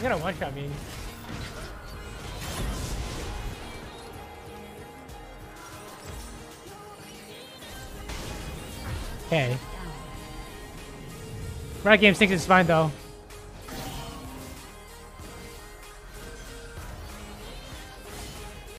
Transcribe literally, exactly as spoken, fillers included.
gonna one shot me. Okay. Riot Games thinks it's fine though.